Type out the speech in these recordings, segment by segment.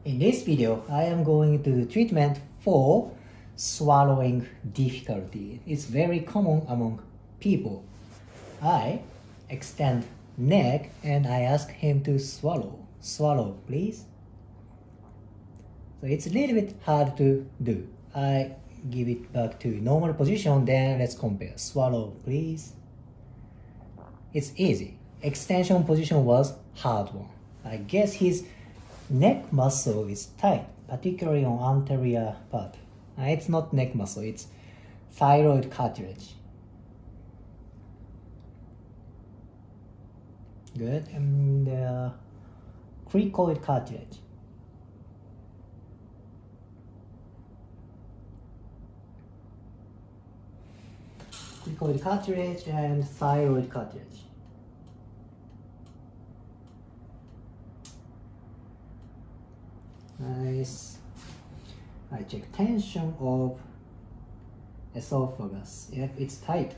In this video, I am going to do treatment for swallowing difficulty. It's very common among people. I extend neck and I ask him to swallow. Swallow, please. So it's a little bit hard to do. I give it back to normal position, then let's compare. Swallow, please. It's easy. Extension position was hard one. I guess his neck muscle is tight, particularly on anterior part. It's not neck muscle, it's thyroid cartilage. Good, and cricoid cartilage. Cricoid cartilage and thyroid cartilage. Nice. I check tension of esophagus. Yep, it's tight.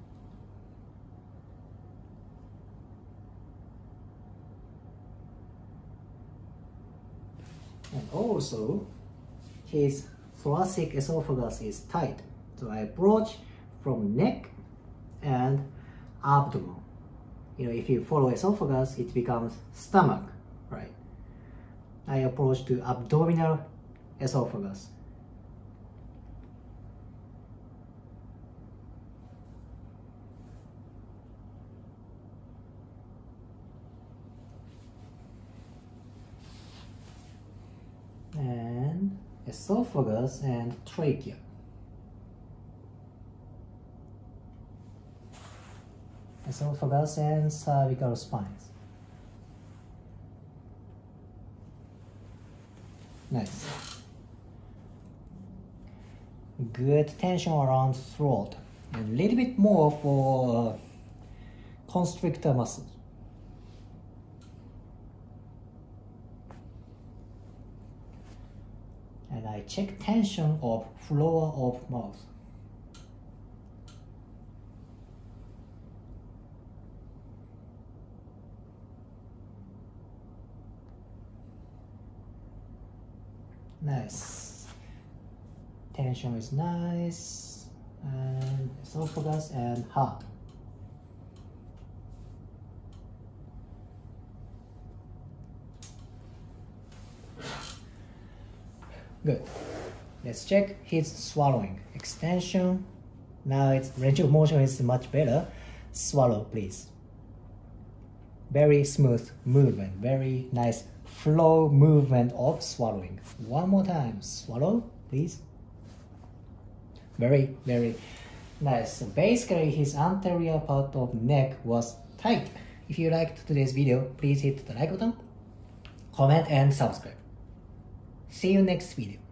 And also, his thoracic esophagus is tight. So I approach from neck and abdomen. You know, if you follow esophagus, it becomes stomach, right? I approach to abdominal esophagus. And esophagus and trachea. Esophagus and cervical spines. Nice. Good tension around throat. And a little bit more for constrictor muscles. And I check tension of floor of mouth. Nice. Tension is nice. And esophagus and heart. Good. Let's check his swallowing. Extension. Now its range of motion is much better. Swallow, please. Very smooth movement. Very nice flow movement of swallowing. One more time. Swallow, please. Very, very nice. So basically, his anterior part of neck was tight. If you liked today's video, please hit the like button, comment, and subscribe. See you next video.